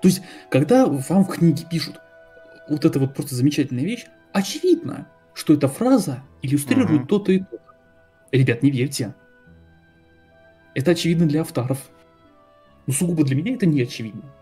То есть, когда вам в книге пишут вот это вот просто замечательная вещь, очевидно, что эта фраза иллюстрирует Мгм. то-то и то-то. Ребят, не верьте. Это очевидно для авторов. Но сугубо для меня это не очевидно.